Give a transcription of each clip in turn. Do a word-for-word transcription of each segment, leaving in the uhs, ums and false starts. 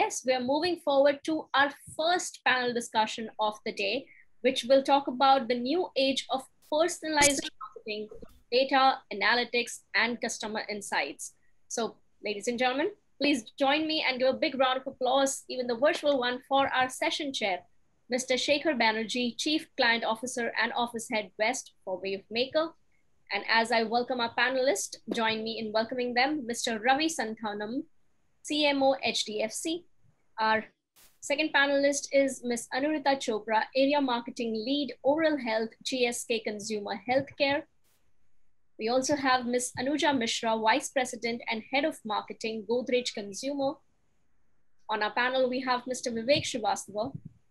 yes, we're moving forward to our first panel discussion of the day, which will talk about the new age of personalized marketing, data, analytics, and customer insights. So, ladies and gentlemen, please join me and give a big round of applause, even the virtual one, for our session chair, Mister Shekhar Banerjee, Chief Client Officer and Office Head West for Wavemaker. And as I welcome our panelists, join me in welcoming them, Mister Ravi Santhanam, C M O H D F C. Our second panelist is Miz Anurita Chopra, Area Marketing Lead, Oral Health, G S K Consumer Healthcare. We also have Miz Anuja Mishra, Vice President and Head of Marketing, Godrej Consumer. On our panel, we have Mister Vivek Srivastava,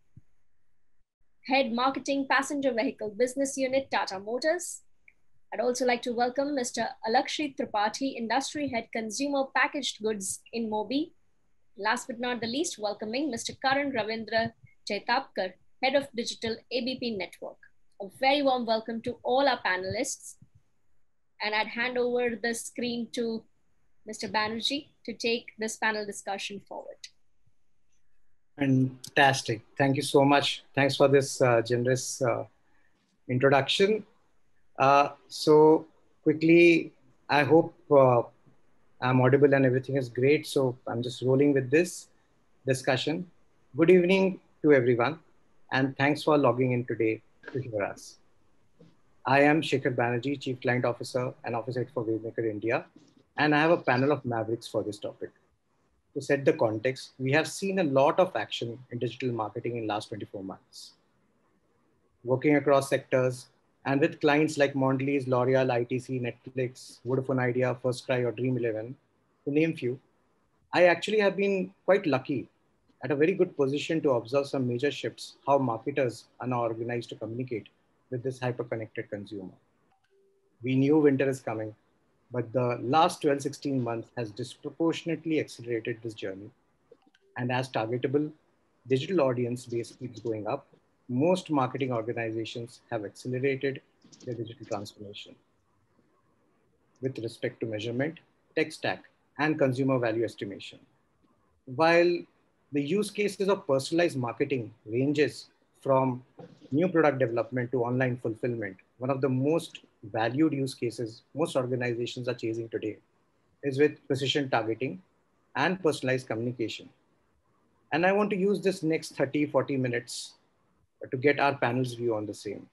Head Marketing, Passenger Vehicle Business Unit, Tata Motors. I'd also like to welcome Mister Alakshit Tripathi, Industry Head, Consumer Packaged Goods in Mobi. Last but not the least, welcoming Mister Karan Ravindra Chaitapkar, Head of Digital A B P Network. A very warm welcome to all our panelists. And I'd hand over the screen to Mister Banerjee to take this panel discussion forward. Fantastic. Thank you so much. Thanks for this uh, generous uh, introduction. Uh, so quickly, I hope uh, I'm audible and everything is great. So I'm just rolling with this discussion. Good evening to everyone, and thanks for logging in today to hear us. I am Shekhar Banerjee, Chief Client Officer and Office Head for Wavemaker India, and I have a panel of mavericks for this topic. To set the context, we have seen a lot of action in digital marketing in the last twenty-four months. Working across sectors, and with clients like Mondelez, L'Oreal, I T C, Netflix, Vodafone Idea, FirstCry, or Dream eleven, to name few, I actually have been quite lucky at a very good position to observe some major shifts, how marketers are now organized to communicate with this hyper-connected consumer. We knew winter is coming, but the last twelve, sixteen months has disproportionately accelerated this journey. And as targetable digital audience base keeps going up, most marketing organizations have accelerated their digital transformation with respect to measurement, tech stack, and consumer value estimation. While the use cases of personalized marketing ranges from new product development to online fulfillment, one of the most valued use cases most organizations are chasing today is with precision targeting and personalized communication. And I want to use this next thirty, forty minutes to get our panel's view on the same.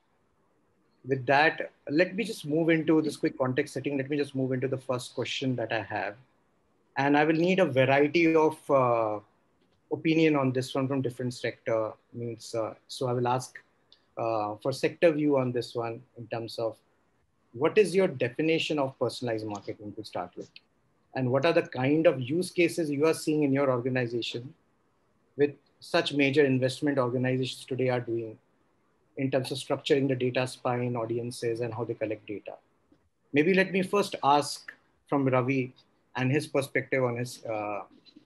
With that, let me just move into this quick context setting. Let me just move into the first question that I have. And I will need a variety of uh, opinion on this one from different sector. Means, uh, so I will ask uh, for sector view on this one in terms of what is your definition of personalized marketing to start with? And what are the kind of use cases you are seeing in your organization with such major investment organizations today are doing in terms of structuring the data spine, audiences, and how they collect data? Maybe let me first ask from Ravi and his perspective on his uh,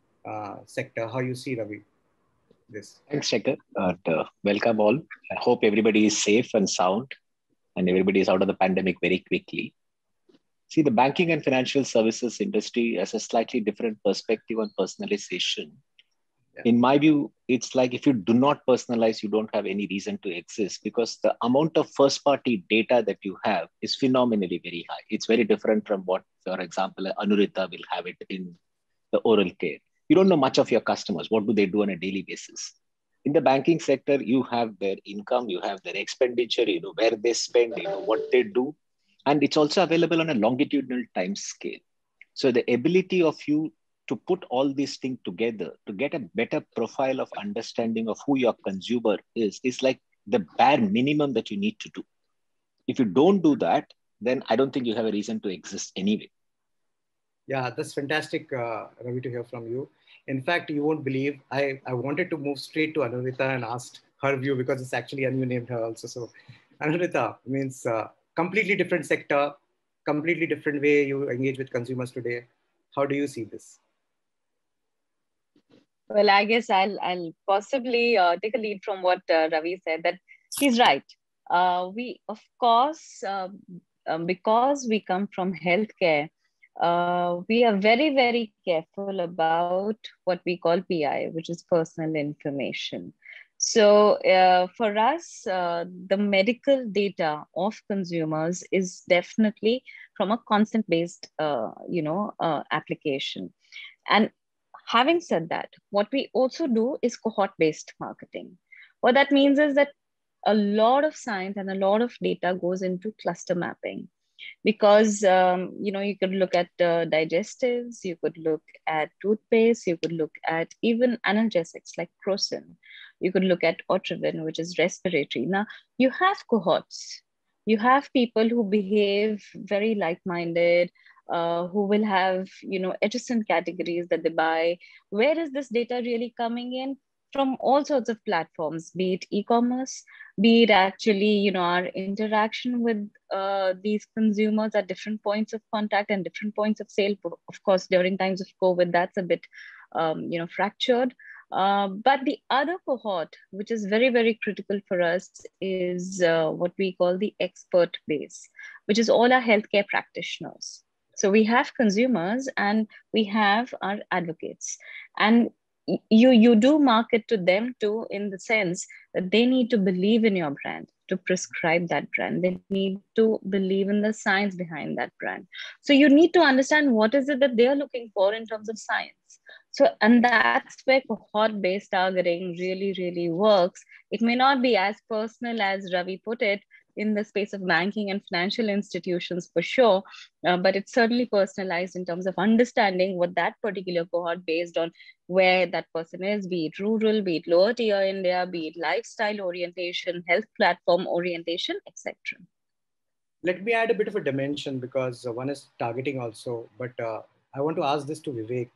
uh, sector, how you see, Ravi, this. Thanks, Shekhar. Uh, welcome all. I hope everybody is safe and sound and everybody is out of the pandemic very quickly. See, the banking and financial services industry has a slightly different perspective on personalization. Yeah. In my view, it's like if you do not personalize, you don't have any reason to exist because the amount of first-party data that you have is phenomenally very high. It's very different from what, for example, Anurita will have it in the oral care. You don't know much of your customers. What do they do on a daily basis? In the banking sector, you have their income, you have their expenditure, you know where they spend, you know what they do. And it's also available on a longitudinal time scale. So the ability of you to put all these things together to get a better profile of understanding of who your consumer is, is like the bare minimum that you need to do. If you don't do that, then I don't think you have a reason to exist anyway. Yeah, that's fantastic, uh, Ravi, to hear from you. In fact, you won't believe, I, I wanted to move straight to Anurita and asked her view because it's actually Anu named her also. So Anurita means uh, completely different sector, completely different way you engage with consumers today. How do you see this? Well, I guess I'll, I'll possibly uh, take a lead from what uh, Ravi said, that he's right. Uh, we, of course, uh, um, because we come from healthcare, uh, we are very, very careful about what we call P I, which is personal information. So uh, for us, uh, the medical data of consumers is definitely from a consent-based, uh, you know, uh, application. And having said that, what we also do is cohort-based marketing. What that means is that a lot of science and a lot of data goes into cluster mapping, because um, you know, you could look at uh, digestives, you could look at toothpaste, you could look at even analgesics like Crocin, you could look at Otrivin, which is respiratory. Now you have cohorts, you have people who behave very like-minded, uh, who will have, you know, adjacent categories that they buy. Where is this data really coming in? From all sorts of platforms, be it e-commerce, be it actually, you know, our interaction with uh, these consumers at different points of contact and different points of sale. Of course, during times of COVID, that's a bit, um, you know, fractured. Uh, but the other cohort, which is very, very critical for us, is uh, what we call the expert base, which is all our healthcare practitioners. So we have consumers and we have our advocates. And you you do market to them too, in the sense that they need to believe in your brand to prescribe that brand. They need to believe in the science behind that brand. So you need to understand what is it that they're looking for in terms of science. So, and that's where cohort based targeting really, really works. It may not be as personal as Ravi put it in the space of banking and financial institutions for sure, uh, but it's certainly personalized in terms of understanding what that particular cohort, based on where that person is, be it rural, be it lower tier India, be it lifestyle orientation, health platform orientation, et cetera. Let me add a bit of a dimension, because uh, one is targeting also, but uh, I want to ask this to Vivek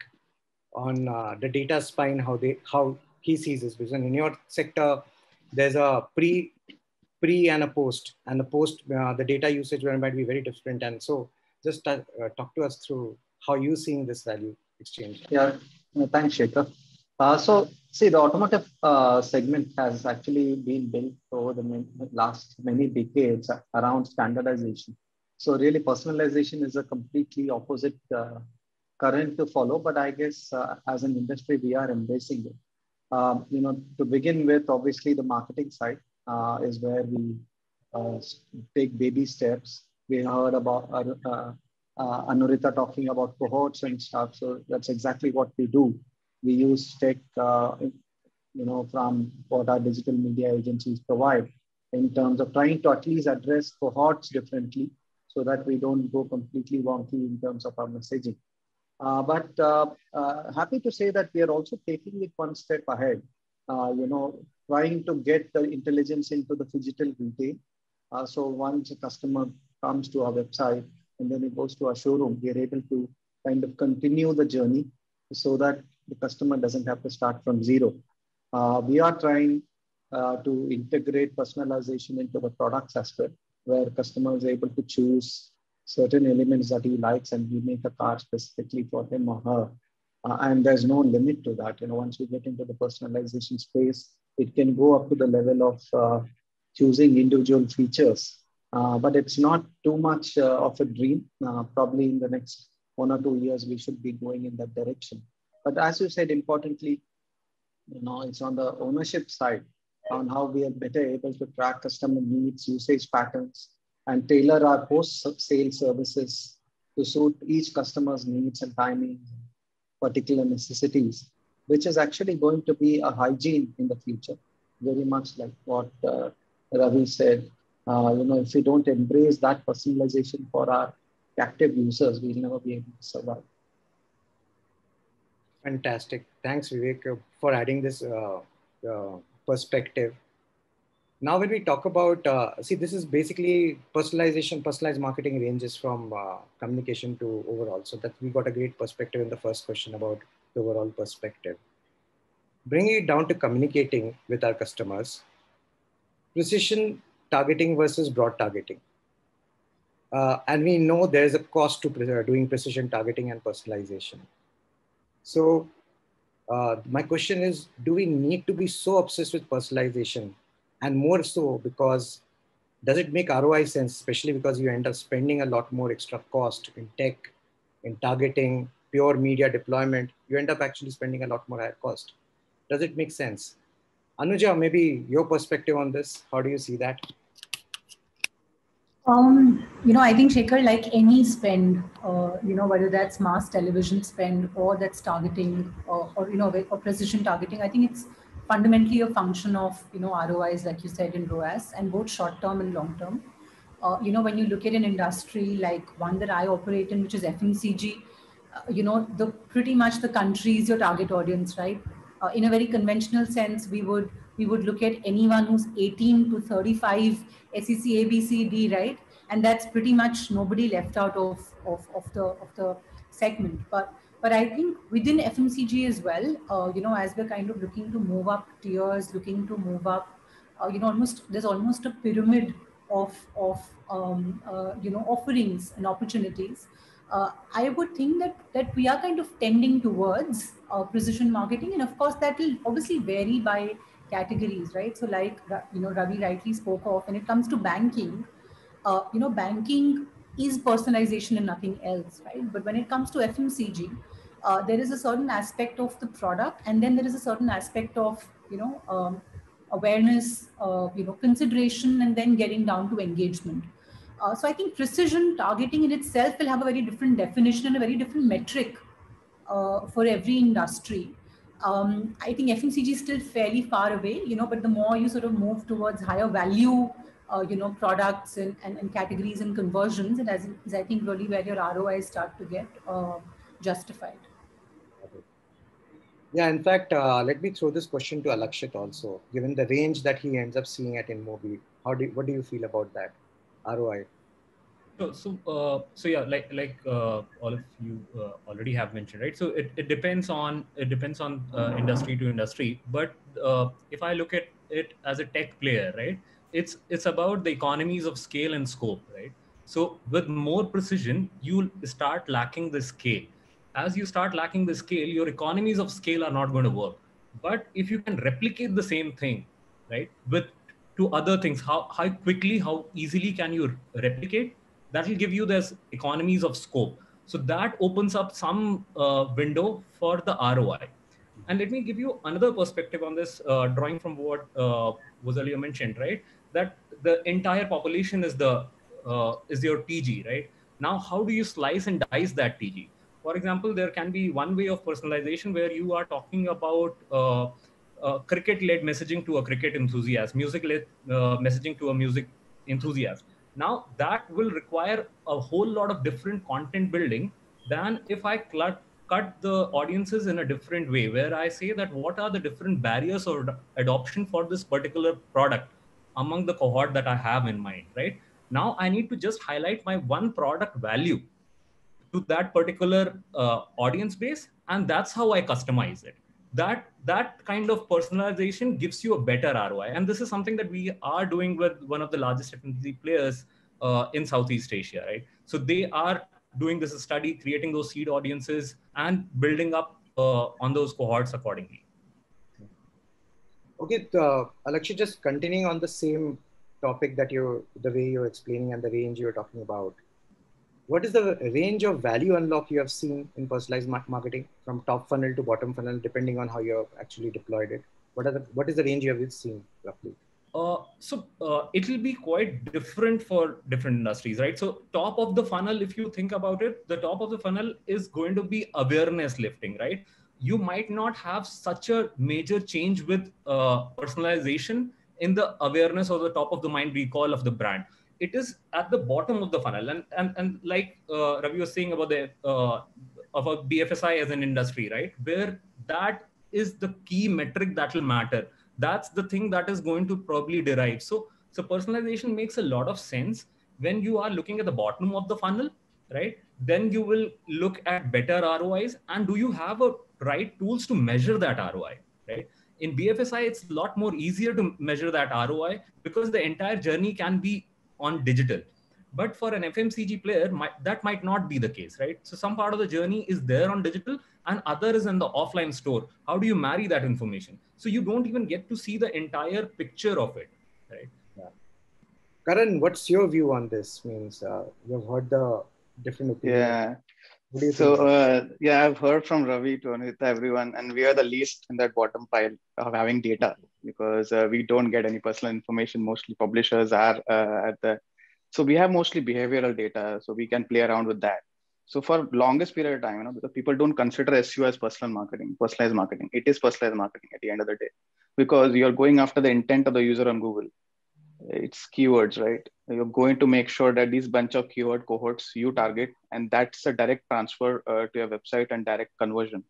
on uh, the data spine, how they how he sees this. Because in your sector, there's a pre pre and a post, and the post, uh, the data usage might be very different. And so just uh, talk to us through how you seeing this value exchange. Yeah, no, thanks, Shekhar. Uh, so, see, the automotive uh, segment has actually been built over the many, last many decades around standardization. So, really, personalization is a completely opposite uh, current to follow. But I guess uh, as an industry, we are embracing it. Um, you know, to begin with, obviously, the marketing side uh, is where we uh, take baby steps. We heard about uh, uh, uh, Anurita talking about cohorts and stuff. So that's exactly what we do. We use tech, uh, you know, from what our digital media agencies provide in terms of trying to at least address cohorts differently, so that we don't go completely wonky in terms of our messaging. Uh, but uh, uh, happy to say that we are also taking it one step ahead, uh, you know, trying to get the intelligence into the phygital retail. Uh, so once a customer comes to our website and then it goes to our showroom, we are able to kind of continue the journey so that the customer doesn't have to start from zero. Uh, we are trying uh, to integrate personalization into the products as well, where customers are able to choose certain elements that he likes, and we make a car specifically for him or her. Uh, and there's no limit to that. You know, once we get into the personalization space, it can go up to the level of uh, choosing individual features. Uh, but it's not too much uh, of a dream. Uh, probably in the next one or two years, we should be going in that direction. But as you said, importantly, you know, it's on the ownership side, on how we are better able to track customer needs, usage patterns, and tailor our post-sale services to suit each customer's needs and timing, particular necessities, which is actually going to be a hygiene in the future, very much like what uh, Ravi said. Uh, you know, if we don't embrace that personalization for our captive users, we'll never be able to survive. Fantastic. Thanks, Vivek, uh, for adding this uh, uh, perspective. Now, when we talk about, uh, see, this is basically personalization, personalized marketing ranges from uh, communication to overall. So that we got a great perspective in the first question about the overall perspective. Bringing it down to communicating with our customers, precision targeting versus broad targeting. Uh, and we know there's a cost to pre- doing precision targeting and personalization. So uh, my question is, do we need to be so obsessed with personalization? And more so because does it make R O I sense, especially because you end up spending a lot more extra cost in tech in targeting, pure media deployment, you end up actually spending a lot more higher cost. Does it make sense? Anuja, maybe your perspective on this, how do you see that? Um, you know, I think, Shekhar, like any spend, uh, you know, whether that's mass television spend or that's targeting or, or, you know, or precision targeting, I think it's fundamentally a function of, you know, R O Is, like you said, in R O A S, and both short term and long term. Uh, you know, when you look at an industry like one that I operate in, which is F M C G, uh, you know, the pretty much the country is your target audience, right? Uh, in a very conventional sense, we would we would look at anyone who's eighteen to thirty-five, S E C A B C D, right? And that's pretty much nobody left out of, of, of the of the segment. But but I think within F M C G as well, uh, you know, as we're kind of looking to move up tiers, looking to move up, uh, you know, almost there's almost a pyramid of of um, uh, you know offerings and opportunities. Uh, I would think that that we are kind of tending towards uh, precision marketing, and of course that will obviously vary by categories, right? So, like you know, Ravi rightly spoke of, when it comes to banking, uh, you know, banking is personalization and nothing else, right? But when it comes to F M C G, uh, there is a certain aspect of the product, and then there is a certain aspect of you know um, awareness, uh, you know, consideration, and then getting down to engagement. Uh, so I think precision targeting in itself will have a very different definition and a very different metric uh, for every industry. Um, I think F M C G is still fairly far away, you know, but the more you sort of move towards higher value, uh, you know, products and, and, and categories and conversions, and as is, I think, really where your R O Is start to get uh, justified. Yeah, in fact, uh, let me throw this question to Alakshit also. Given the range that he ends up seeing at InMobi, how do what do you feel about that R O I? So, so, uh, so yeah, like like uh, all of you uh, already have mentioned, right? So it, it depends on it depends on uh, industry to industry. But uh, if I look at it as a tech player, right, it's it's about the economies of scale and scope, right? So with more precision, you'll start lacking the scale. As you start lacking the scale, your economies of scale are not going to work. But if you can replicate the same thing, right, with to other things, how how quickly, how easily can you replicate? That will give you this economies of scope. So that opens up some uh, window for the R O I. And let me give you another perspective on this, uh, drawing from what uh, was earlier mentioned, right? That the entire population is the uh, is your T G, right? Now, how do you slice and dice that T G? For example, there can be one way of personalization where you are talking about uh, uh, cricket-led messaging to a cricket enthusiast, music-led uh, messaging to a music enthusiast. Now that will require a whole lot of different content building than if I cut, cut the audiences in a different way, where I say that what are the different barriers of adoption for this particular product among the cohort that I have in mind, right? Now I need to just highlight my one product value to that particular uh, audience base, and that's how I customize it. That that kind of personalization gives you a better R O I, and this is something that we are doing with one of the largest F M C G players uh, in Southeast Asia, right? So they are doing this study, creating those seed audiences, and building up uh, on those cohorts accordingly. Okay, uh, Alakshit, just continuing on the same topic that you, the way you're explaining and the range you're talking about. What is the range of value unlock you have seen in personalized marketing from top funnel to bottom funnel, depending on how you have actually deployed it? What are the, what is the range you have seen roughly? Uh, so uh, it will be quite different for different industries, right? So top of the funnel, if you think about it, the top of the funnel is going to be awareness lifting, right? You might not have such a major change with uh, personalization in the awareness or the top of the mind recall of the brand. It is at the bottom of the funnel. And, and, and like uh, Ravi was saying about the uh, about B F S I as an industry, right? Where that is the key metric that will matter. That's the thing that is going to probably derive. So, so personalization makes a lot of sense when you are looking at the bottom of the funnel, right? Then you will look at better R O Is, and do you have a right tools to measure that R O I, right? In B F S I, it's a lot more easier to measure that R O I because the entire journey can be on digital. But for an F M C G player, might, that might not be the case, right? So some part of the journey is there on digital and other is in the offline store. How do you marry that information? So you don't even get to see the entire picture of it, right? Yeah. Karan, what's your view on this? Means uh, you've heard the different opinions. Yeah. What do you so, think? uh, yeah, I've heard from Ravi to Anita, everyone, and we are the least in that bottom pile of having data because uh, we don't get any personal information. Mostly publishers are uh, at the, so we have mostly behavioral data, so we can play around with that. So for longest period of time, you know, because people don't consider S E O as personal marketing, personalized marketing. It is personalized marketing at the end of the day because you're going after the intent of the user on Google. It's keywords, right? You're going to make sure that these bunch of keyword cohorts you target, and that's a direct transfer uh, to your website and direct conversion.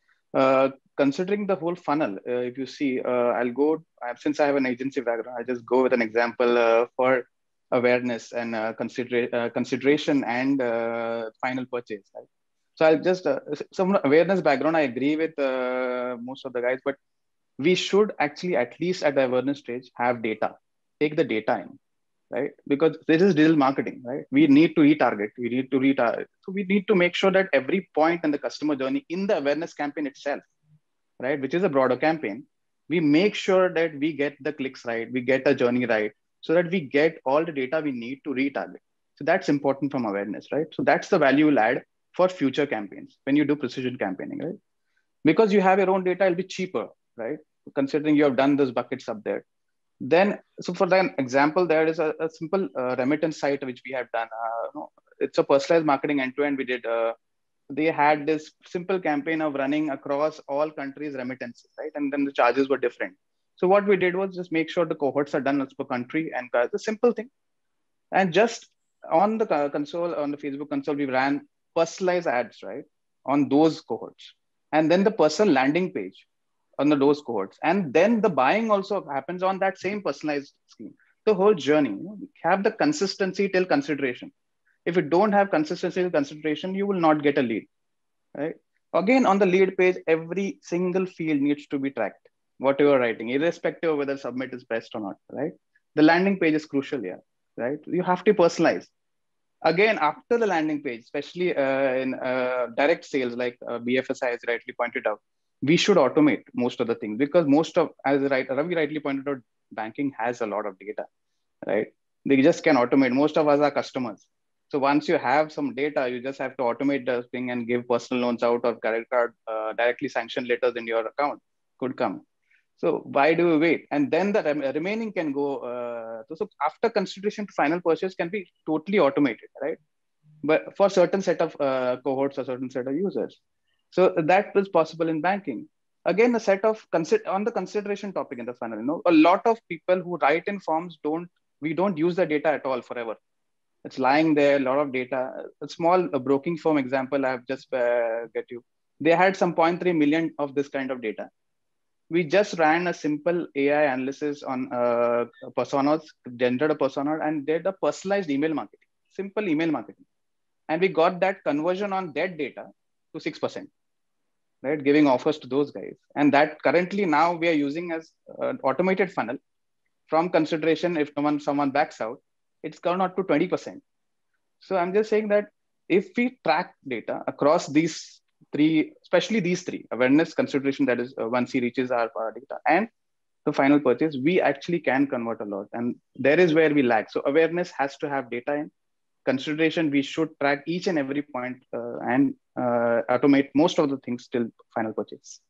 Uh, considering the whole funnel, uh, if you see, uh, I'll go, since I have an agency background, I just go with an example uh, for awareness and uh, consider, uh, consideration and uh, final purchase. Right? So I'll just, uh, some awareness background, I agree with uh, most of the guys, but we should actually, at least at the awareness stage, have data. Take the data in, right? Because this is digital marketing, right? We need to retarget, we need to retarget. So we need to make sure that every point in the customer journey in the awareness campaign itself, right? Which is a broader campaign, we make sure that we get the clicks right, we get the journey right, so that we get all the data we need to retarget. So that's important from awareness, right? So that's the value you'll add for future campaigns when you do precision campaigning, right? Because you have your own data, it'll be cheaper, right? Considering you have done those buckets up there. Then, so for that example, there is a, a simple uh, remittance site which we have done. Uh, no, it's a personalized marketing end to end. We did. Uh, they had this simple campaign of running across all countries remittances, right? And then the charges were different. So what we did was just make sure the cohorts are done as per country, and uh, the simple thing. And just on the console, on the Facebook console, we ran personalized ads, right, on those cohorts, and then the personal landing page on the those cohorts, and then the buying also happens on that same personalized scheme. The whole journey, you know, have the consistency till consideration. If you don't have consistency till consideration, you will not get a lead, right? Again, on the lead page, every single field needs to be tracked, what you are writing, irrespective of whether submit is pressed or not, right? The landing page is crucial here, right? You have to personalize. Again, after the landing page, especially uh, in uh, direct sales, like uh, B F S I has rightly pointed out, we should automate most of the things because most of, as right, Ravi rightly pointed out, banking has a lot of data, right? They just can automate. Most of us are customers. So once you have some data, you just have to automate the thing and give personal loans out or credit card uh, directly sanctioned letters in your account could come. So why do we wait? And then the rem remaining can go, uh, so, so after consideration to final purchase can be totally automated, right? But for certain set of uh, cohorts or certain set of users. So that was possible in banking. Again, a set of, on the consideration topic in the funnel, you know, a lot of people who write in forms don't, we don't use the data at all forever. It's lying there, a lot of data. A small a broking firm example, I have just uh, get you. They had some zero point three million of this kind of data. We just ran a simple A I analysis on uh, personas, gendered a persona, and did a personalized email marketing, simple email marketing. And we got that conversion on that data to six percent, right? Giving offers to those guys. And that currently now we are using as an automated funnel from consideration. If someone, someone backs out, it's gone up to twenty percent. So I'm just saying that if we track data across these three, especially these three, awareness, consideration, that is uh, once he reaches our, our data, and the final purchase, we actually can convert a lot. And there is where we lag. So awareness has to have data in. Consideration, we should track each and every point uh, and uh, automate most of the things till final purchase.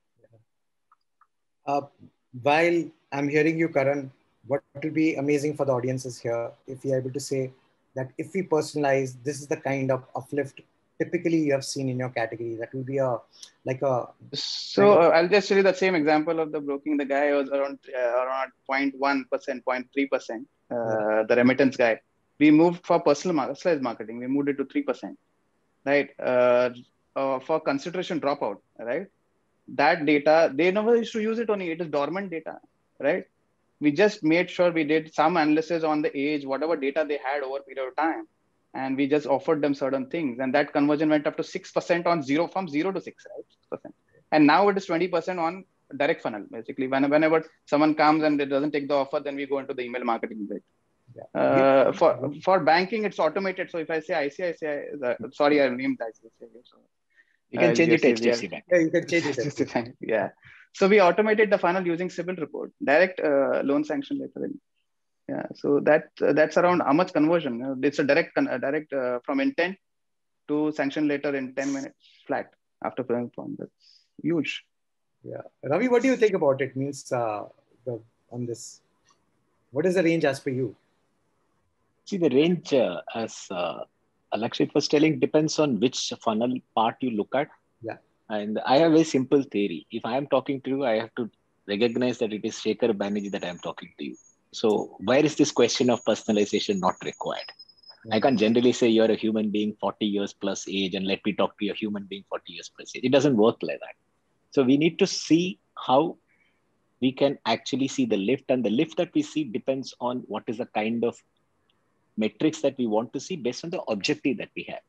Uh, while I'm hearing you, Karan, what will be amazing for the audiences here if we are able to say that if we personalize, this is the kind of uplift typically you have seen in your category. That will be a like a. So uh, I'll just show you the same example of the broking. The guy was around uh, around zero point one percent, zero point three percent. Uh, yeah. The remittance guy. We moved for personal personalized marketing. We moved it to three percent, right? Uh, uh, for consideration dropout, right? That data, they never used to use it only. It is dormant data, right? We just made sure we did some analysis on the age, whatever data they had over a period of time. And we just offered them certain things. And that conversion went up to six percent on zero, from zero to six, right? six percent. And now it is twenty percent on direct funnel. Basically, whenever someone comes and it doesn't take the offer, then we go into the email marketing bit. Yeah. Uh, for, for banking, it's automated. So if I say I C I C I, uh, sorry, I named I C I C I. So, you can uh, change it to yeah. H D F C Bank. Yeah, you can change it. Yeah. So we automated the funnel using CIBIL report, direct uh, loan sanction letter. Yeah. So that uh, that's around how much conversion. It's a direct, uh, direct uh, from intent to sanction later in ten minutes flat after filling form. That's huge. Yeah. Ravi, what do you think about it? Means uh, the, on this, what is the range as per you? See, the range, uh, as uh, Alakshit was telling, depends on which funnel part you look at. Yeah. And I have a simple theory. If I am talking to you, I have to recognize that it is Shekhar Banerjee that I am talking to you. So where is this question of personalization not required? Yeah. I can't generally say you're a human being forty years plus age and let me talk to a human being forty years plus age. It doesn't work like that. So we need to see how we can actually see the lift, and the lift that we see depends on what is the kind of metrics that we want to see based on the objective that we have.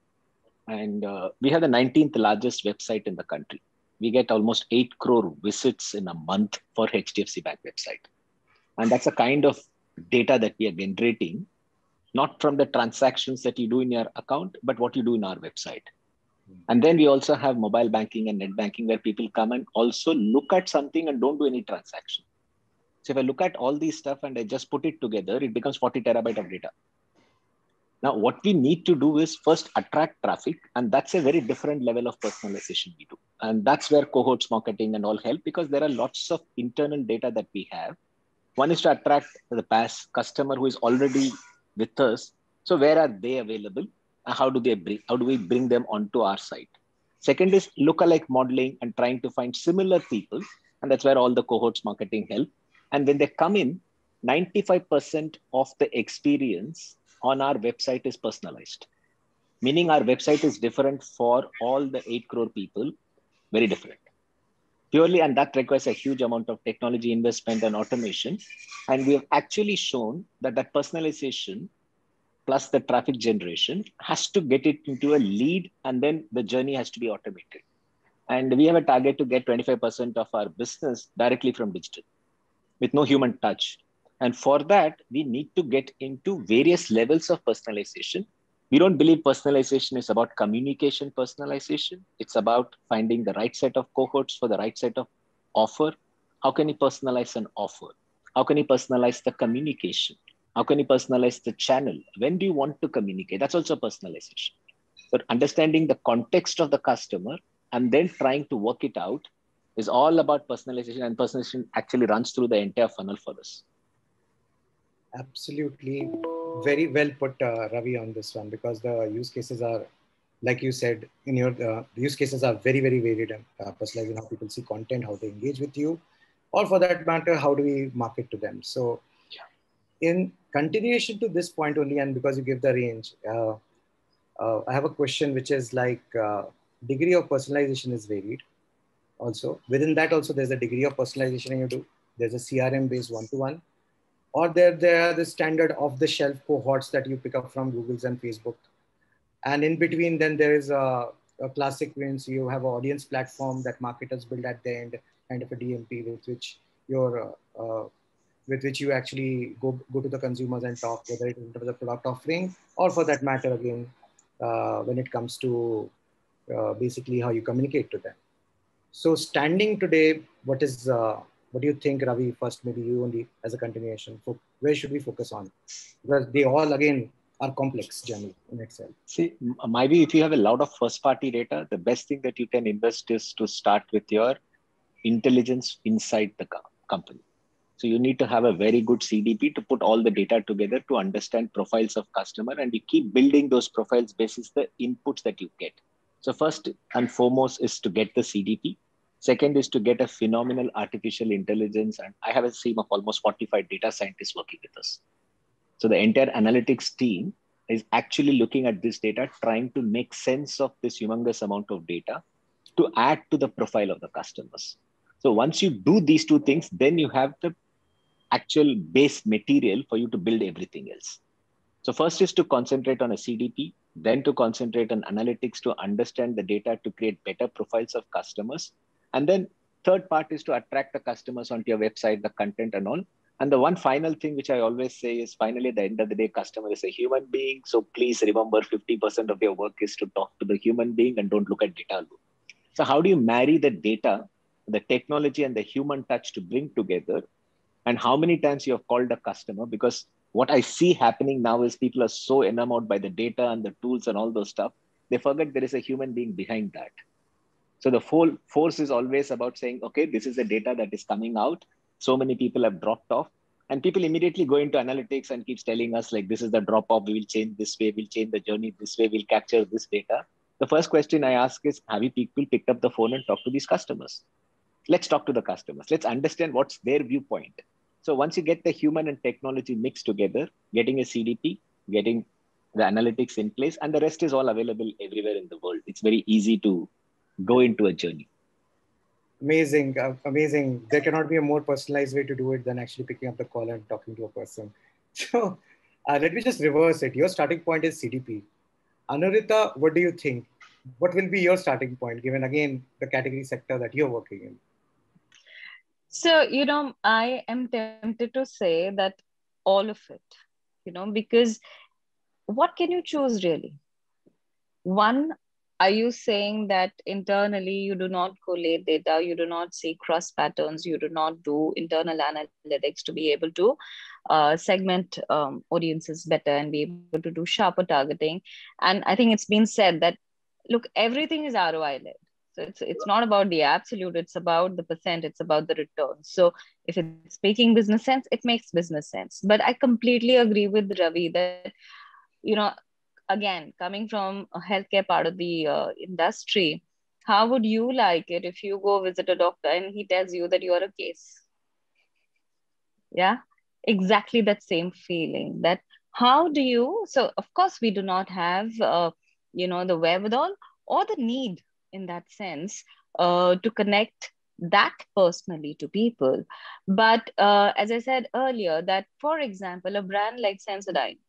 And uh, we have the nineteenth largest website in the country. We get almost eight crore visits in a month for H D F C Bank website. And that's the kind of data that we are generating, not from the transactions that you do in your account, but what you do in our website. And then we also have mobile banking and net banking where people come and also look at something and don't do any transaction. So if I look at all these stuff and I just put it together, it becomes forty terabyte of data. Now, what we need to do is first attract traffic, and that's a very different level of personalization we do. And that's where cohorts marketing and all help, because there are lots of internal data that we have. One is to attract the past customer who is already with us. So where are they available? How do they bring, how do we bring them onto our site? Second is lookalike modeling and trying to find similar people. And that's where all the cohorts marketing help. And when they come in, ninety-five percent of the experience on our website is personalized. Meaning our website is different for all the eight crore people, very different. Purely, and that requires a huge amount of technology investment and automation. And we have actually shown that that personalization plus the traffic generation has to get it into a lead, and then the journey has to be automated. And we have a target to get twenty-five percent of our business directly from digital with no human touch. And for that, we need to get into various levels of personalization. We don't believe personalization is about communication personalization. It's about finding the right set of cohorts for the right set of offer. How can you personalize an offer? How can you personalize the communication? How can you personalize the channel? When do you want to communicate? That's also personalization. But understanding the context of the customer and then trying to work it out is all about personalization, and personalization actually runs through the entire funnel for us. Absolutely. Very well put, uh, Ravi, on this one, because the use cases are, like you said, in your uh, the use cases are very, very varied and uh, personalizing how people see content, how they engage with you, or for that matter, how do we market to them? So in continuation to this point only, and because you give the range, uh, uh, I have a question which is like uh, degree of personalization is varied. Also, within that also there's a degree of personalization you do. There's a C R M based one-to-one. Or there, there are the standard off-the-shelf cohorts that you pick up from Google's and Facebook. And in between, then there is a, a classic wins. You have an audience platform that marketers build at the end, kind of a D M P with which you're, uh, uh, with which you actually go, go to the consumers and talk, whether it is in terms of product offering, or for that matter, again, uh, when it comes to uh, basically how you communicate to them. So standing today, what is, uh, what do you think, Ravi? First, maybe you only as a continuation. For where should we focus on? Because they all again are complex journey in itself. See, maybe if you have a lot of first-party data, the best thing that you can invest is to start with your intelligence inside the co company. So you need to have a very good C D P to put all the data together to understand profiles of customer, and you keep building those profiles basis the inputs that you get. So first and foremost is to get the C D P. Second is to get a phenomenal artificial intelligence. And I have a team of almost forty-five data scientists working with us. So the entire analytics team is actually looking at this data, trying to make sense of this humongous amount of data to add to the profile of the customers. So once you do these two things, then you have the actual base material for you to build everything else. So first is to concentrate on a C D P, then to concentrate on analytics to understand the data to create better profiles of customers. And then third part is to attract the customers onto your website, the content and all. And the one final thing which I always say is finally at the end of the day, customer is a human being. So please remember fifty percent of your work is to talk to the human being and don't look at data alone. So how do you marry the data, the technology and the human touch to bring together? And how many times you have called a customer? Because what I see happening now is people are so enamored by the data and the tools and all those stuff. they forget there is a human being behind that. So the whole force is always about saying, okay, this is the data that is coming out. So many people have dropped off, and people immediately go into analytics and keeps telling us like, this is the drop off. We will change this way. We'll change the journey this way. We'll capture this data. The first question I ask is, have you people picked up the phone and talked to these customers? Let's talk to the customers. Let's understand what's their viewpoint. So once you get the human and technology mixed together, getting a C D P, getting the analytics in place, and the rest is all available everywhere in the world. It's very easy to go into a journey. Amazing, uh, amazing. There cannot be a more personalized way to do it than actually picking up the call and talking to a person. So uh, let me just reverse it. Your starting point is C D P. Anurita, what do you think? What will be your starting point, given again the category sector that you're working in? So, you know, I am tempted to say that all of it, you know, because what can you choose really? One, are you saying that internally you do not collate data, you do not see cross patterns, you do not do internal analytics to be able to uh, segment um, audiences better and be able to do sharper targeting? And I think it's been said that, look, everything is R O I led. So it's, it's not about the absolute, it's about the percent, it's about the return. So if it's making business sense, it makes business sense. But I completely agree with Ravi that, you know, again, coming from a healthcare part of the uh, industry, how would you like it if you go visit a doctor and he tells you that you're a case? Yeah, exactly that same feeling. That how do you, so of course we do not have, uh, you know, the wherewithal or the need in that sense uh, to connect that personally to people. But uh, as I said earlier, that for example, a brand like Sensodyne,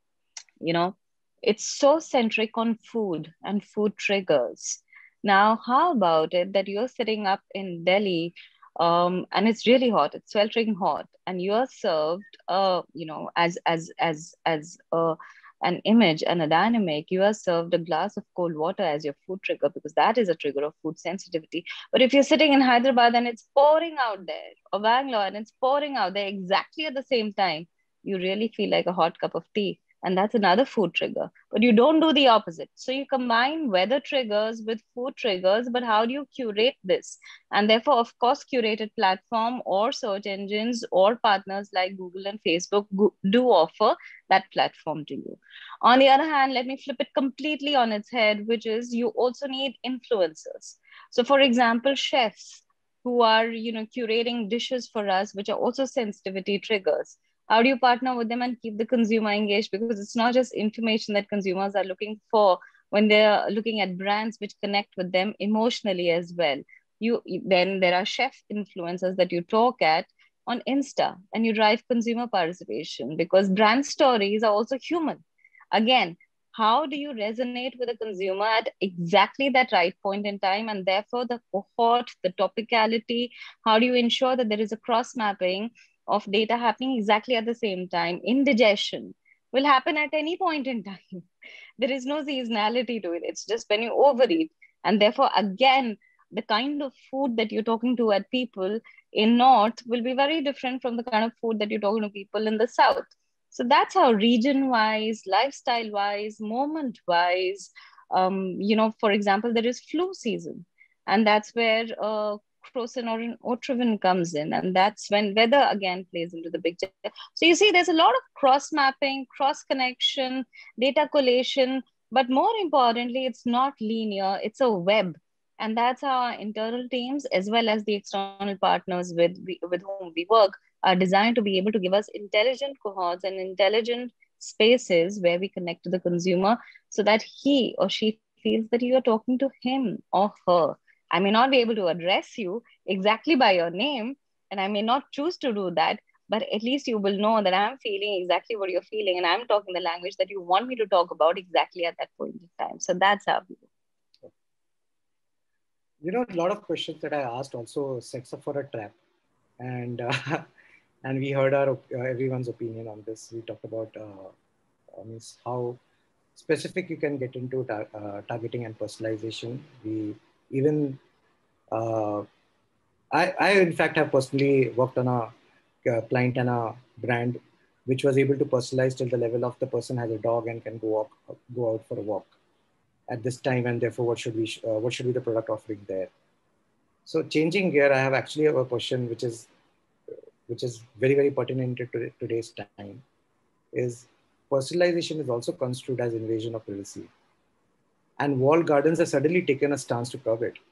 you know, it's so centric on food and food triggers. Now, how about it that you're sitting up in Delhi um, and it's really hot, it's sweltering hot, and you're served, uh, you know, as as as as uh, an image and a dynamic, you are served a glass of cold water as your food trigger because that is a trigger of food sensitivity. But if you're sitting in Hyderabad and it's pouring out there, or Bangalore and it's pouring out there exactly at the same time, you really feel like a hot cup of tea. And that's another food trigger. But you don't do the opposite. So you combine weather triggers with food triggers, but how do you curate this? And therefore, of course, curated platform or search engines or partners like Google and Facebook do offer that platform to you. On the other hand, let me flip it completely on its head, which is you also need influencers. So for example, chefs who are, you know, curating dishes for us, which are also sensitivity triggers. How do you partner with them and keep the consumer engaged? Because it's not just information that consumers are looking for when they're looking at brands which connect with them emotionally as well. You then there are chef influencers that you talk at on Insta and you drive consumer participation because brand stories are also human. Again, how do you resonate with a consumer at exactly that right point in time? And therefore the cohort, the topicality, how do you ensure that there is a cross mapping of data happening exactly at the same time? Indigestion will happen at any point in time. There is no seasonality to it. It's just when you overeat. And therefore, again, the kind of food that you're talking to at people in North will be very different from the kind of food that you're talking to people in the South. So that's how region-wise, lifestyle-wise, moment-wise, um, you know, for example, there is flu season. And that's where uh, crocin or otrivin comes in, and that's when weather again plays into the picture. So you see, there's a lot of cross mapping, cross connection, data collation, but more importantly, it's not linear, it's a web. And that's how our internal teams, as well as the external partners with, with whom we work, are designed to be able to give us intelligent cohorts and intelligent spaces where we connect to the consumer so that he or she feels that you are talking to him or her. I may not be able to address you exactly by your name, and I may not choose to do that, but at least you will know that I'm feeling exactly what you're feeling, and I'm talking the language that you want me to talk about exactly at that point in time. So that's how we do. You know, a lot of questions that I asked also sets up for a trap. And, uh, and we heard our uh, everyone's opinion on this. We talked about uh, um, how specific you can get into tar uh, targeting and personalization. We even, uh, I, I in fact have personally worked on a, a client and a brand which was able to personalize till the level of the person has a dog and can go walk, go out for a walk. at this time, and therefore what should we uh, what should be the product offering there? So changing gear, I have actually have a question which is which is very very pertinent to today's time. Is personalization is also construed as invasion of privacy, and walled gardens have suddenly taken a stance to curb it.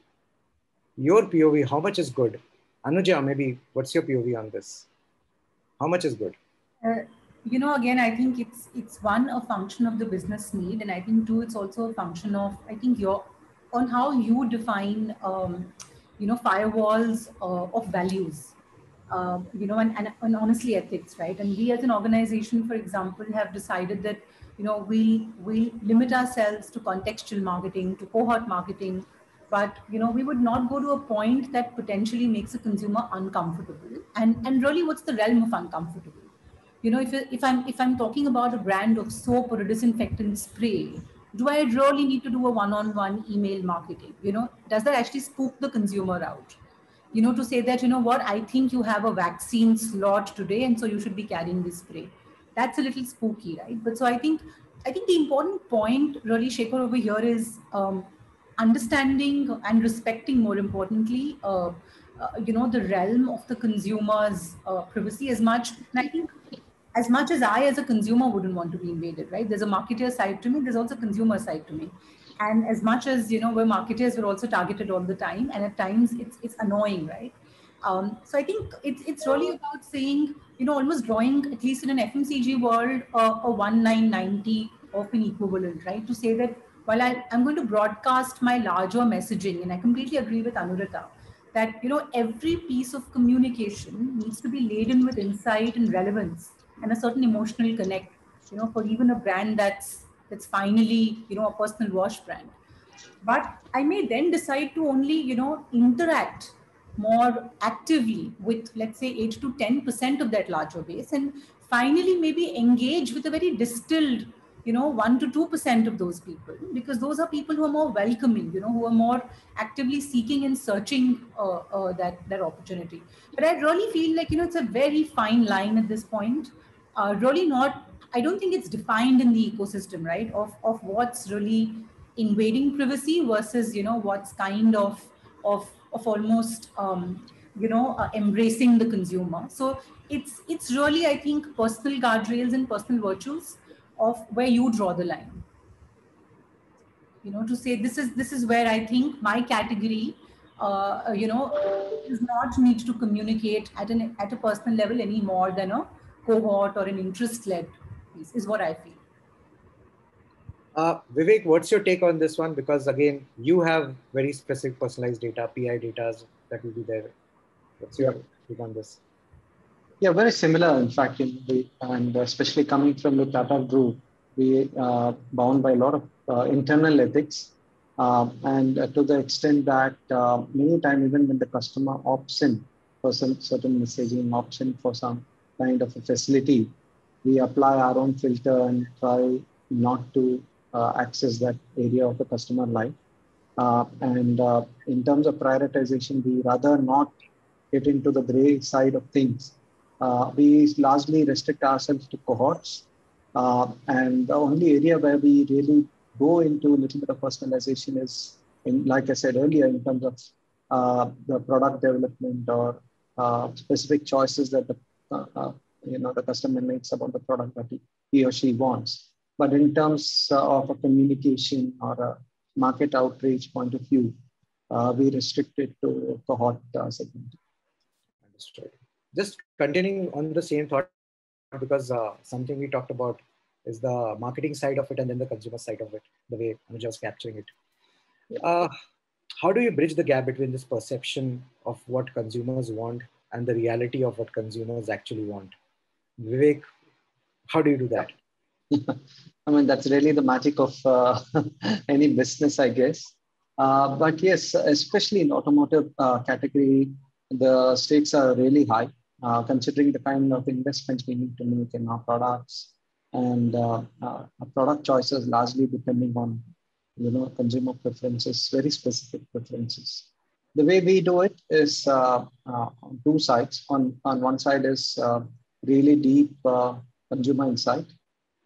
Your P O V, how much is good? Anuja, maybe what's your P O V on this? How much is good? Uh, you know, again, I think it's it's one, a function of the business need, and I think two, it's also a function of, I think, your on how you define, um, you know, firewalls uh, of values, uh, you know, and, and, and honestly ethics, right? And we as an organization, for example, have decided that, you know, we we limit ourselves to contextual marketing, to cohort marketing, but you know, we would not go to a point that potentially makes a consumer uncomfortable. And and really, what's the realm of uncomfortable? You know, if, if I'm if I'm talking about a brand of soap or a disinfectant spray, do I really need to do a one-on-one email marketing? You know, does that actually spook the consumer out? You know, to say that, you know what, I think you have a vaccine slot today, and so you should be carrying this spray. That's a little spooky, right? But so I think I think the important point really, Shekhar, over here is um, understanding and respecting, more importantly, uh, uh, you know, the realm of the consumer's uh, privacy as much. And I think as much as I, as a consumer, wouldn't want to be invaded, right? There's a marketer side to me, there's also a consumer side to me. And as much as, you know, we're marketers, we're also targeted all the time. And at times it's, it's annoying, right? Um, so I think it's, it's really about saying, you know, almost drawing, at least in an F M C G world, uh, a one nine ninety of an equivalent, right? To say that while I, I'm going to broadcast my larger messaging, and I completely agree with Anurita, that, you know, every piece of communication needs to be laden with insight and relevance and a certain emotional connect, you know, for even a brand that's that's finally, you know, a personal wash brand. But I may then decide to only, you know, interact more actively with, let's say, eight to ten percent of that larger base, and finally maybe engage with a very distilled, you know, one to two percent of those people, because those are people who are more welcoming, you know, who are more actively seeking and searching uh, uh, that that opportunity. But I really feel like, you know, it's a very fine line at this point. Uh, really not. I don't think it's defined in the ecosystem, right? Of of what's really invading privacy versus, you know, what's kind of of of almost um, you know, uh, embracing the consumer. So it's it's really, I think, personal guardrails and personal virtues of where you draw the line, you know, to say this is this is where I think my category uh, you know, does not need to communicate at an at a personal level any more than a cohort or an interest led piece, is what I feel. Uh, Vivek, what's your take on this one? Because again, you have very specific personalized data, P I data that will be there. What's your take on this? Yeah, very similar, in fact, in the, and especially coming from the Tata Group, we are bound by a lot of uh, internal ethics. Uh, and uh, to the extent that uh, many times, even when the customer opts in for some certain messaging, opts in for some kind of a facility, we apply our own filter and try not to uh, access that area of the customer life. Uh, and uh, in terms of prioritization, we rather not get into the gray side of things. Uh, we largely restrict ourselves to cohorts. Uh, and the only area where we really go into a little bit of personalization is, in, like I said earlier, in terms of uh, the product development or uh, specific choices that the, uh, uh, you know, the customer makes about the product that he, he or she wants. But in terms uh, of a communication or a market outreach point of view, uh, we restrict it to cohort uh, segment. Understood. Just continuing on the same thought, because uh, something we talked about is the marketing side of it and then the consumer side of it, the way Anuja was capturing it. Uh, how do you bridge the gap between this perception of what consumers want and the reality of what consumers actually want? Vivek, how do you do that? I mean, that's really the magic of uh, any business, I guess. Uh, but yes, especially in automotive uh, category, the stakes are really high, uh, considering the kind of investments we need to make in our products and uh, uh, our product choices largely depending on, you know, consumer preferences, very specific preferences. The way we do it is uh, uh, on two sides. On, on one side is uh, really deep uh, consumer insight.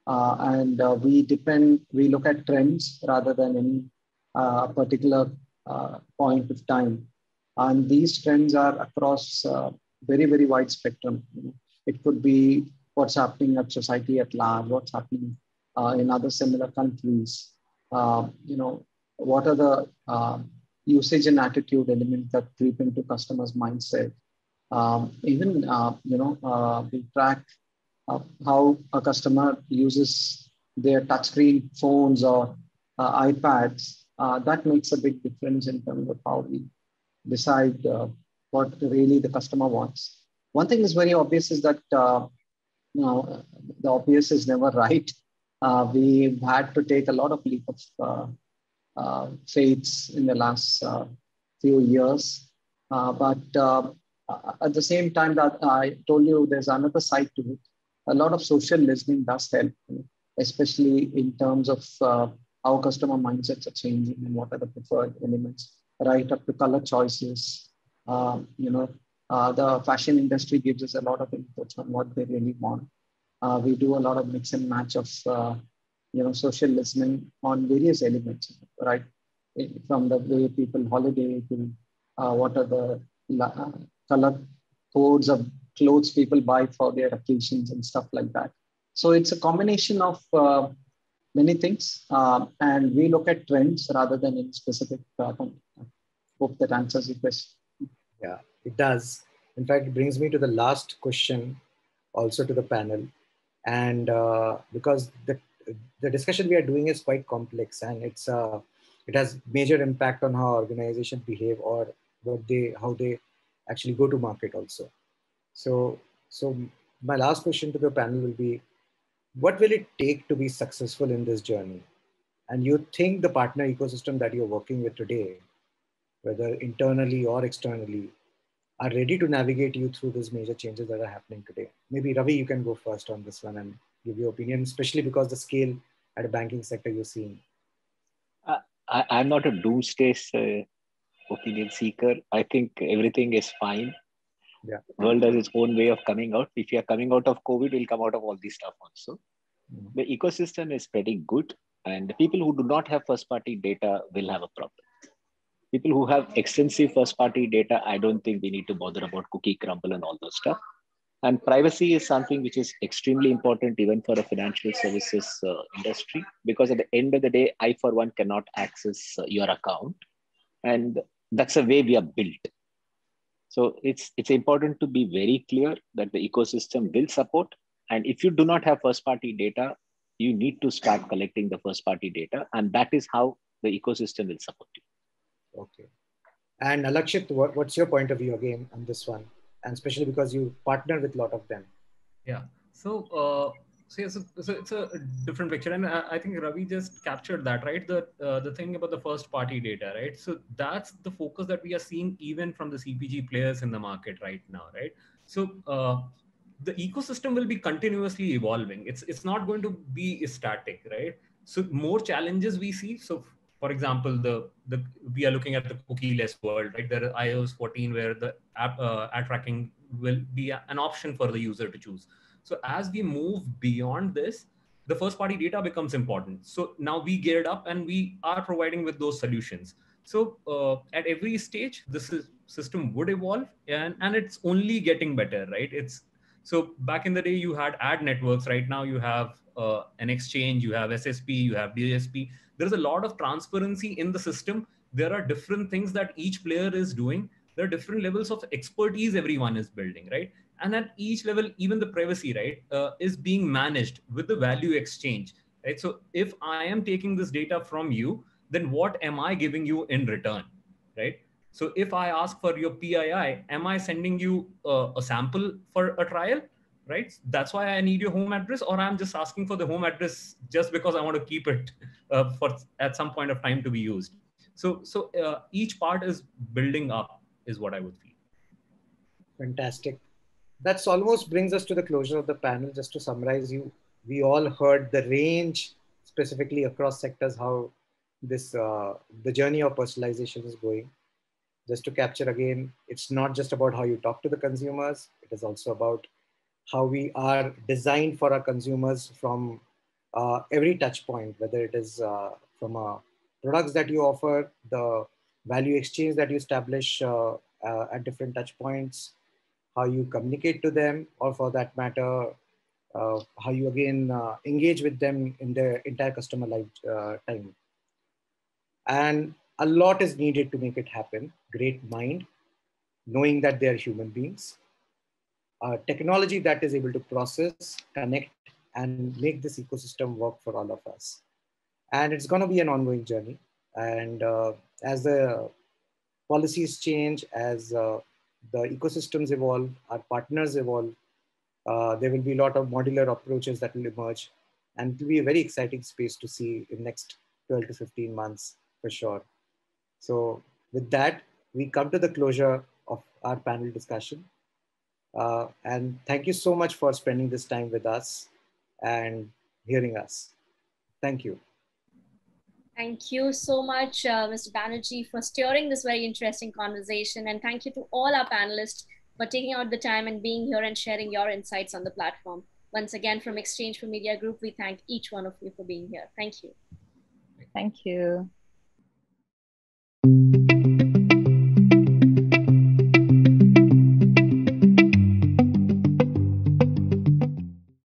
Uh, and uh, we depend, we look at trends rather than any uh, particular uh, point of time. And these trends are across uh, very, very wide spectrum. You know, it could be what's happening at society at large, what's happening uh, in other similar countries. Uh, you know, what are the uh, usage and attitude elements that creep into customers' mindset. Um, even, uh, you know, uh, we track uh, how a customer uses their touchscreen phones or uh, iPads. Uh, that makes a big difference in terms of how we decide uh, what really the customer wants. One thing is very obvious is that uh, you know, the obvious is never right. Uh, we've had to take a lot of leap of uh, uh, faiths in the last uh, few years. Uh, but uh, at the same time that I told you, there's another side to it. A lot of social listening does help, especially in terms of uh, how customer mindsets are changing and what are the preferred elements, right up to color choices. Um, you know, uh, the fashion industry gives us a lot of inputs on what they really want. Uh, we do a lot of mix and match of, uh, you know, social listening on various elements, right? From the way people holiday to uh, what are the uh, color codes of clothes people buy for their occasions and stuff like that. So it's a combination of uh, many things. Uh, and we look at trends rather than in specific. Uh, hope that answers your question. Yeah, it does. In fact, it brings me to the last question also to the panel. And uh, because the, the discussion we are doing is quite complex, and it's uh, it has major impact on how organizations behave or what they, how they actually go to market also. So, so my last question to the panel will be, what will it take to be successful in this journey? And you think the partner ecosystem that you're working with today, whether internally or externally, are ready to navigate you through these major changes that are happening today? Maybe Ravi, you can go first on this one and give your opinion, especially because the scale at a banking sector you're seeing. Uh, I, I'm not a doomsday uh, opinion seeker. I think everything is fine. Yeah. World has its own way of coming out. If you are coming out of COVID, we'll come out of all this stuff also. Mm-hmm. The ecosystem is pretty good, and the people who do not have first-party data will have a problem. People who have extensive first-party data, I don't think we need to bother about cookie crumble and all those stuff. And privacy is something which is extremely important even for a financial services uh, industry, because at the end of the day, I, for one, cannot access uh, your account. And that's the way we are built. So it's, it's important to be very clear that the ecosystem will support. And if you do not have first-party data, you need to start collecting the first-party data. And that is how the ecosystem will support you. Okay. And Alakshit, what, what's your point of view again on this one? And especially because you partner with a lot of them. Yeah. So, uh, so, yeah, so, so it's a different picture. And I, I think Ravi just captured that, right? The, uh, the thing about the first party data, right? So that's the focus that we are seeing even from the C P G players in the market right now, right? So uh, the ecosystem will be continuously evolving. It's, it's not going to be static, right? So more challenges we see. So for example, the, the we are looking at the cookie-less world, right? There is i O S fourteen where the app uh, ad tracking will be a, an option for the user to choose. So as we move beyond this, the first-party data becomes important. So now we geared up and we are providing with those solutions. So uh, at every stage, this is, system would evolve, and, and it's only getting better, right? It's so back in the day, you had ad networks. Right now, you have uh, an exchange, you have S S P, you have D S P. There's a lot of transparency in the system. There are different things that each player is doing. There are different levels of expertise everyone is building, right? And at each level, even the privacy, right, uh, is being managed with the value exchange, right? So if I am taking this data from you, then what am I giving you in return, right? So if I ask for your P I I, am I sending you uh, a sample for a trial, right? That's why I need your home address, or I'm just asking for the home address just because I want to keep it uh, for at some point of time to be used. So, so uh, each part is building up is what I would feel. Fantastic. That's almost brings us to the closure of the panel. Just to summarize, you, we all heard the range specifically across sectors, how this, uh, the journey of personalization is going. Just to capture again, it's not just about how you talk to the consumers. It is also about how we are designed for our consumers from uh, every touch point, whether it is uh, from uh, products that you offer, the value exchange that you establish uh, uh, at different touch points, how you communicate to them, or for that matter, uh, how you again uh, engage with them in their entire customer lifetime. And a lot is needed to make it happen. Great mind, knowing that they are human beings, uh, technology that is able to process, connect, and make this ecosystem work for all of us. And it's going to be an ongoing journey. And uh, as the policies change, as uh, the ecosystems evolve, our partners evolve, uh, there will be a lot of modular approaches that will emerge. And it will be a very exciting space to see in the next twelve to fifteen months for sure. So with that, we come to the closure of our panel discussion. Uh, and thank you so much for spending this time with us and hearing us. Thank you. Thank you so much, uh, Mister Banerjee, for steering this very interesting conversation. And thank you to all our panelists for taking out the time and being here and sharing your insights on the platform. Once again, from Exchange for Media Group, we thank each one of you for being here. Thank you. Thank you.